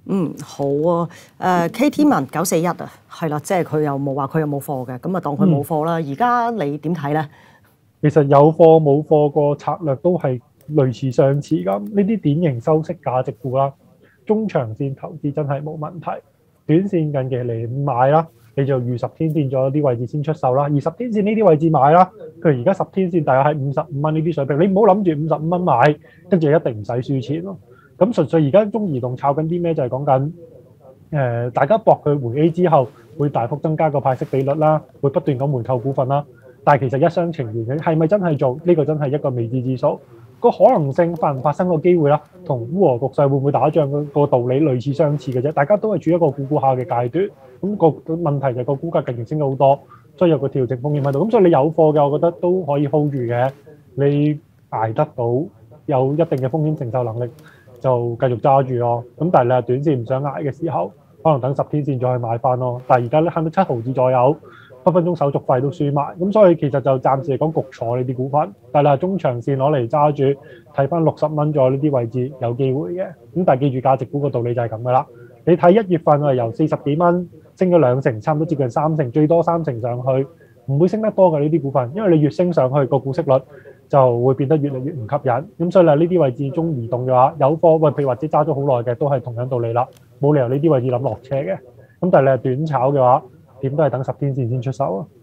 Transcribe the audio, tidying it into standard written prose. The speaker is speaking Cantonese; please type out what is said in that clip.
好啊。K 天文941啊，係啦，即係佢又冇話佢有冇貨嘅，咁啊當佢冇貨啦。而家你點睇咧？ 其實有貨冇貨個策略都係類似相似咁，呢啲典型收息價值股啦，中長線投資真係冇問題。短線近期嚟買啦，你就預10天線咗啲位置先出售啦。而10天線呢啲位置買啦，譬如而家10天線大約係55蚊呢啲水平，你唔好諗住55蚊買，跟住一定唔使輸錢咯。咁純粹而家中移動炒緊啲咩？就係講緊大家搏佢回 A 之後會大幅增加個派息比率啦，會不斷咁回購股份啦。但係其實一廂情願嘅，係咪真係做呢個真係一個未知之數。個可能性發唔發生個機會啦，同烏俄局勢會唔會打仗個道理類似相似嘅啫。大家都係處於一個估下嘅階段。咁個問題就係個股價近年升咗好多，所以有個調整風險喺度。咁所以你有貨嘅，我覺得都可以 hold 住嘅。你捱得到，有一定嘅風險承受能力，就繼續揸住咯。咁但係你係短線唔想捱嘅時候，可能等10天線再去買翻咯。但係而家咧慳到7毫子左右，分分鐘手續費都輸埋。咁所以其實就暫時嚟講焗坐呢啲股份，但係你係中長線攞嚟揸住，睇翻60蚊左右呢啲位置有機會嘅。咁但係記住價值股個道理就係咁噶啦。你睇1月份係由40幾蚊升咗2成，差唔多接近3成，最多3成上去，唔會升得多嘅呢啲股份，因為你越升上去個股息率就會變得越嚟越唔吸引。咁所以呢啲位置中移動嘅話，有貨喂，譬如或者揸咗好耐嘅，都係同樣道理啦，冇理由呢啲位置諗落車嘅。咁但係你係短炒嘅話，點都係等10天線先出手啊。